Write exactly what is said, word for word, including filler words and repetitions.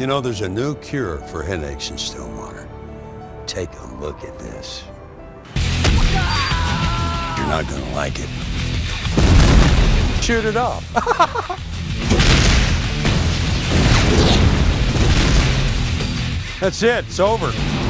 You know, there's a new cure for headaches in Stillwater. Take a look at this. You're not gonna like it. Shoot it off. That's it, it's over.